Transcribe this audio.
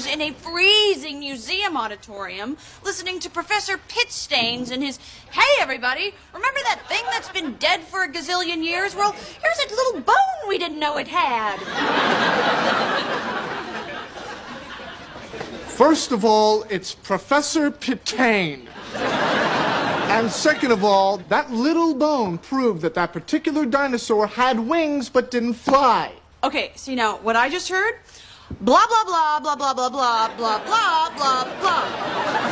hours in a freezing museum auditorium listening to Professor Pitstains and his, "Hey, everybody, remember that thing that's been dead for a gazillion years? Well, here's a little bone we didn't know it had." First of all, it's Professor Pittain. And second of all, that little bone proved that that particular dinosaur had wings but didn't fly. Okay, see now, what I just heard? Blah, blah, blah, blah, blah, blah, blah, blah, blah, blah, blah.